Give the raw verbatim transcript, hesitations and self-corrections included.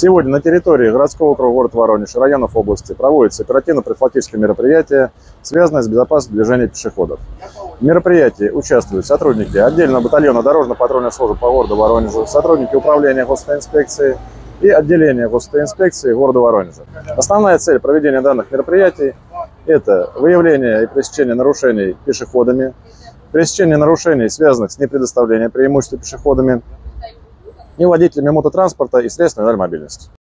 Сегодня на территории городского округа города Воронеж и районов области проводятся оперативно-профилактические мероприятия, связанные с безопасностью движения пешеходов. В мероприятии участвуют сотрудники отдельного батальона дорожно-патрульной службы по городу Воронежу, сотрудники управления госавтоинспекции и отделения госавтоинспекции города Воронежа. Основная цель проведения данных мероприятий – это выявление и пресечение нарушений пешеходами, пресечение нарушений, связанных с непредоставлением преимущества пешеходами и водителями мототранспорта и средств индивидуальной мобильности.